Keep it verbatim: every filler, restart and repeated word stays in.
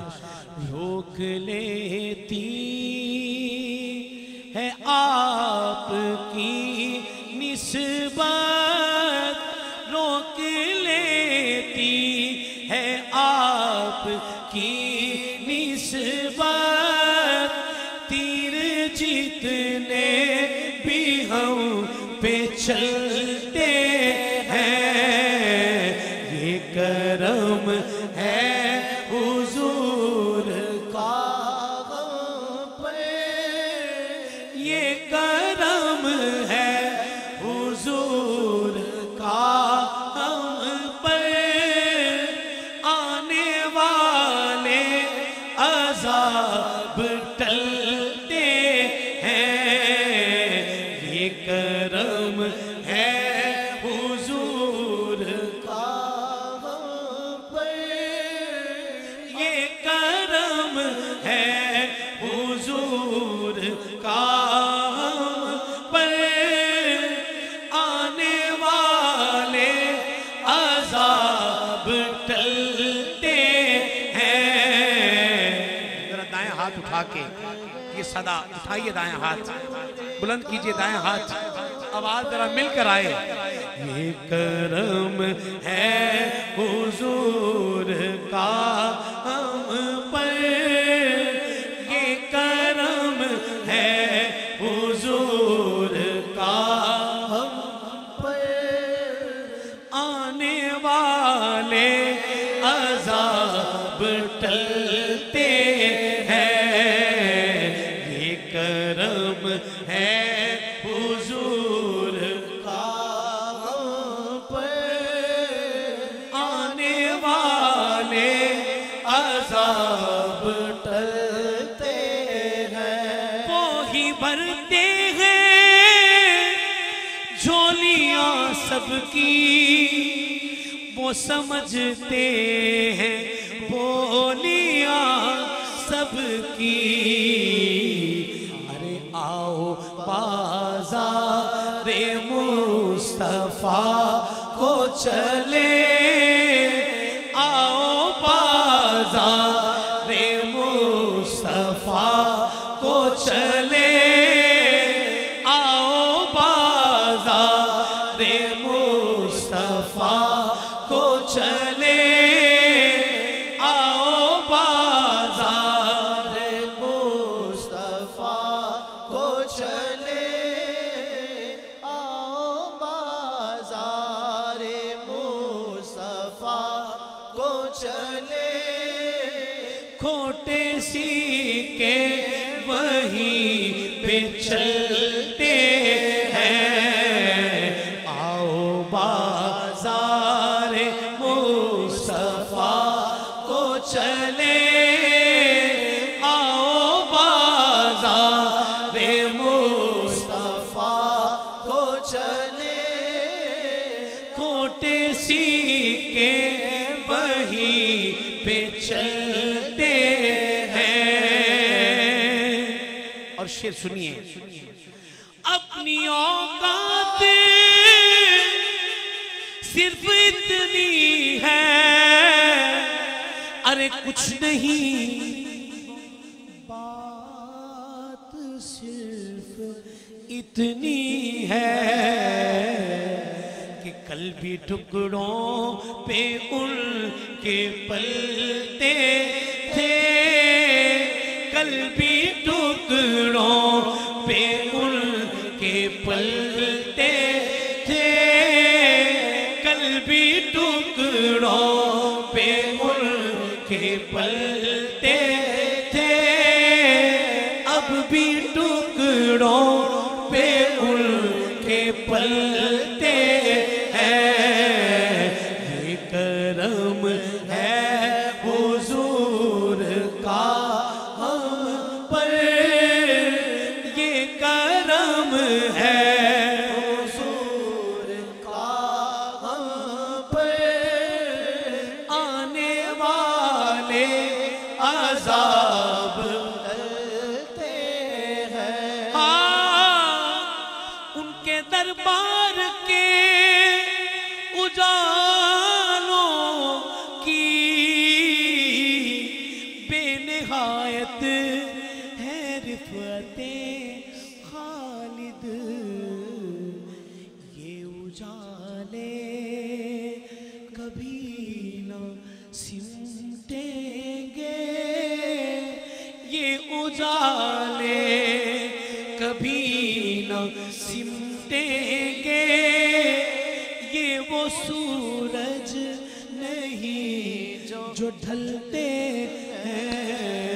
रोक लेती है आपकी निस्बत, रोक लेती है आपकी निस्बत। तीर जितने भी हम पे चलते हैं, ये करम है हुजूर का हम पे, ये करम है हुजूर का हम पे। आने वाले अज़ाब टलते हैं, ये करम है हुजूर का हम पे, ये करम है हुजूर का हम पे। आने वाले अज़ाब टलते हैं। जरा दाएं हाथ उठा के ये सदा उठाइए, दाएं हाथ बुलंद कीजिए, दाएं हाथ, आवाज जरा मिलकर आए। ये करम है हुजूर का हम पर, ये करम है हुजूर का हम पर। आने वाले अज़ाब टलते हैं, ये करम है हुजूर का हम पर। आने वाले अज़ाब टलते हैं, वो ही भरते हैं झोलियां सबकी, वो समझते हैं बोलियां सबकी। अरे आओ बाज़ारे मुस्तफ़ा को चले, आओ बाज़ारे मुस्तफ़ा को चले, आओ बाज़ारे मुस्तफ़ा को चले, आओ बाज़ारे मुस्तफ़ा को चले, आओ बाज़ारे मुस्तफ़ा को चले। खोटे सीके वहीं पे चलते हैं, आओ बाज़ारे मुस्तफ़ा को चले, आओ बाज़ारे मुस्तफ़ा को चले। खोटे सीके वहीं पे चलते हैं। और शेर सुनिए, अपनी औकात सिर्फ इतनी है, अरे कुछ नहीं, बात सिर्फ इतनी है कि कल भी टुकड़ों पे उनके पलते थे, कल भी टुकड़ों पे उनके पलते थे, कल भी टुकड़ों पे उनके पलते थे, अब भी टुकड़ों पे उनके पलते हैं। ये करम है हुजूर का हम पर, ये करम है हुजूर का हम पर। आने वाले अज़ाब टलते हैं, हाँ उनके दरबार के उजालों की बेनिहायत है रिफ़अते खालिद, ये उजाले कभी न सिमटेंगे, ये उजाले कभी न सिमटेंगे, ये वो सूरज नहीं जो ढलते हैं।